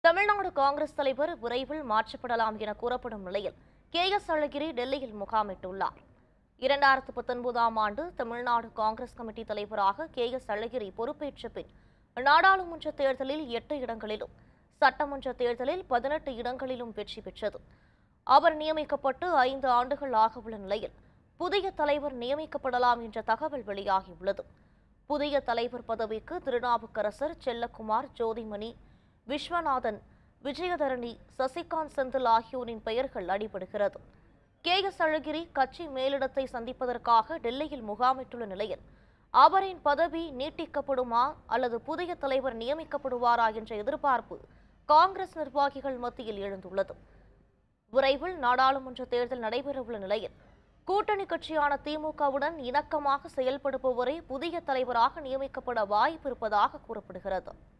தமிழ்நாடு காங்கிரஸ் தலைவர் விரைவில் மாற்றப்படலாம் என கூறப்படும் நிலையில் கே.எஸ். அழகிரி டெல்லியில் முகாமிட்டுள்ளார். 2019ஆம் ஆண்டு தமிழ்நாடு காங்கிரஸ் கமிட்டி தலைவராக கே.எஸ். அழகிரி பொறுப்பேற்ற பின் நாடாளுமன்ற தேர்தலில் 8 இடங்களிலும் சட்டமன்ற தேர்தலில் 18 இடங்களிலும் வெற்றி பெற்றது. அவர் நியமிக்கப்பட்டு 5 ஆண்டுகள் ஆகவுள்ள நிலையில் புதிய தலைவர் நியமிக்கப்படலாம் என்ற தகவல் வெளியாகியுள்ளது. புதிய தலைவர் பதவிக்கு திருநாவுக்கரசர், செல்லக்குமார், ஜோதிமணி, விஸ்வநாதன், விஜயதரணி, சசிகாந்த் செந்தில் ஆகியோரின் பெயர்கள் அடிபடுகிறது. கே.எஸ். அழகிரி கட்சி மேலிடத்தை சந்திப்பதற்காக டெல்லியில் முகாமிட்டுள்ள நிலையில் அவரின் பதவி நீட்டிக்கப்படுமா அல்லது புதிய தலைவர் நியமிக்கப்படுவாரா என்ற எதிர்பார்ப்பு காங்கிரஸ் நிர்வாகிகள் மத்தியில் எழுந்துள்ளது. விரைவில் நாடாளுமன்ற தேர்தல் நடைபெறவுள்ள நிலையில் கூட்டணி கட்சியான திமுகவுடன் இணக்கமாக செயல்படுபவரே புதிய தலைவராக நியமிக்கப்பட வாய்ப்பு இருப்பதாக கூறப்படுகிறது.